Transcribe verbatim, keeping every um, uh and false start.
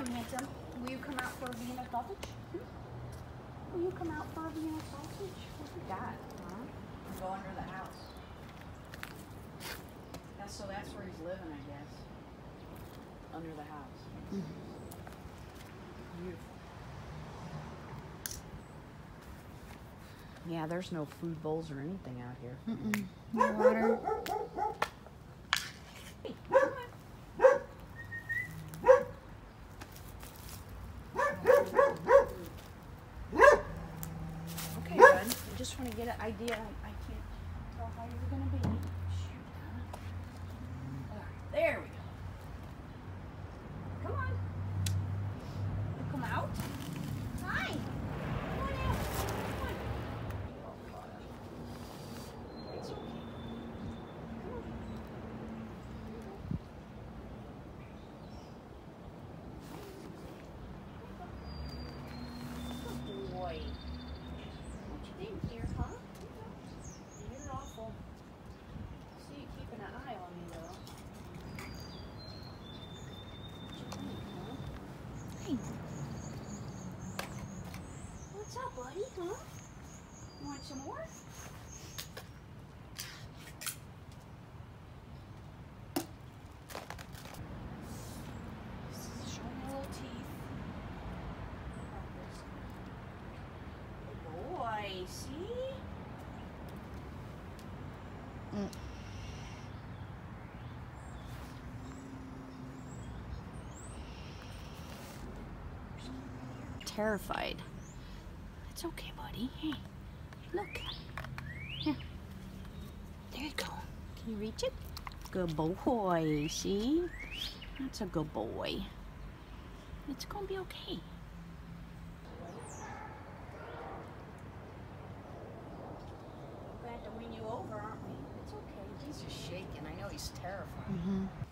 morning, handsome. Will you come out for a Vienna sausage? Hmm? Will you come out for a Vienna sausage? What you got, huh? Go under the house. That's, so that's where he's living, I guess. Under the house. Mm-hmm. Beautiful. Yeah, there's no food bowls or anything out here. Mm-mm. No water. Hey, come on. Okay, bud. I just want to get an idea. I, I can't tell how you're going to be. Shoot, huh? All right, there we go. Come on. You come out. Hi. Come on out. Come on. It's okay. Come on. Good boy. What you think here, huh? You're awful. See you keeping an eye on me, though. What you think, huh? Hey. What's up, buddy, huh? You want some more? Show me your little teeth. Good boy, see? Mm. Terrified. It's okay, buddy. Hey, look. Here. There you go. Can you reach it? Good boy. See? That's a good boy. It's gonna be okay. Glad to win you over, aren't we? It's okay. He's just shaking. I know he's terrified. Mm-hmm.